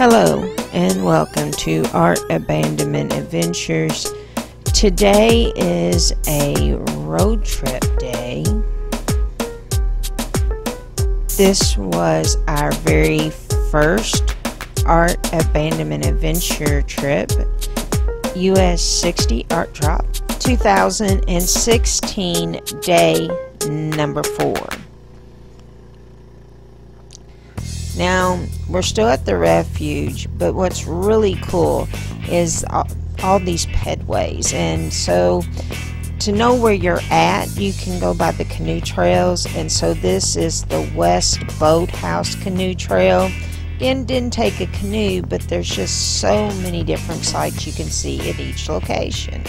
Hello and welcome to our Abandonment Adventures. Today is a road trip day. This was our very first art abandonment adventure trip, US 60 Art Drop 2016, day number 4. Now, we're still at the Refuge, but what's really cool is all these pedways. And so, to know where you're at, you can go by the canoe trails. And so this is the West Boathouse Canoe Trail. Again, didn't take a canoe, but there's just so many different sights you can see at each location.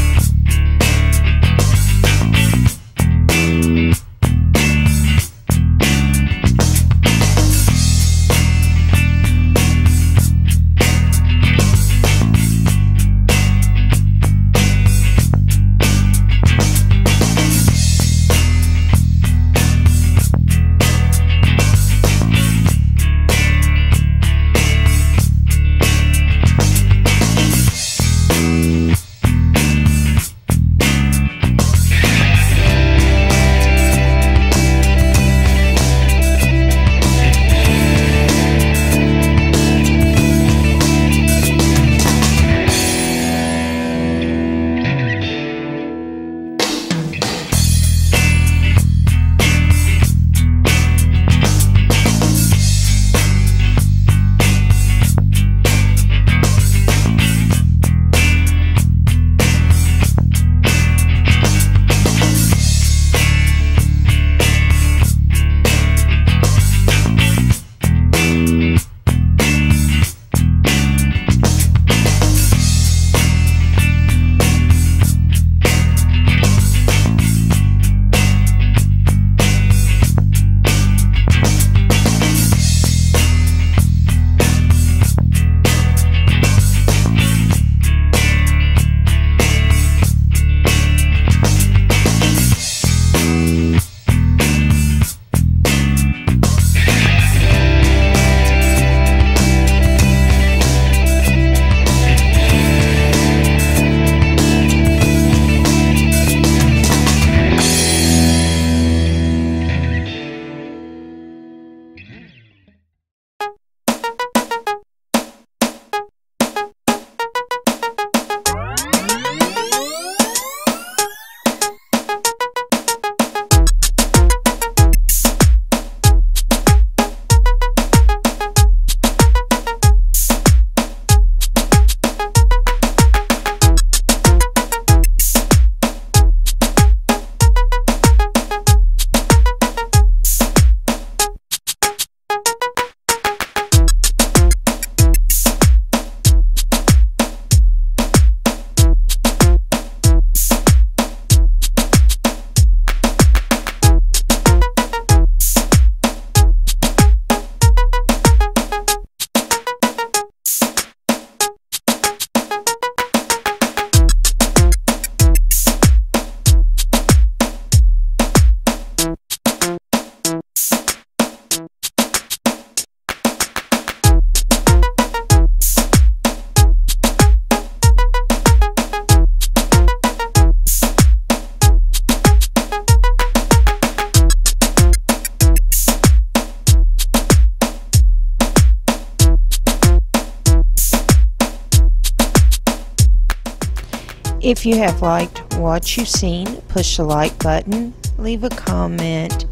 If you have liked what you've seen, push the like button, leave a comment,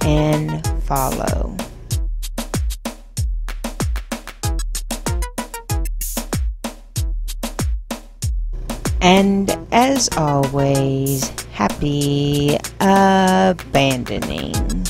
and follow. And as always, happy abandoning.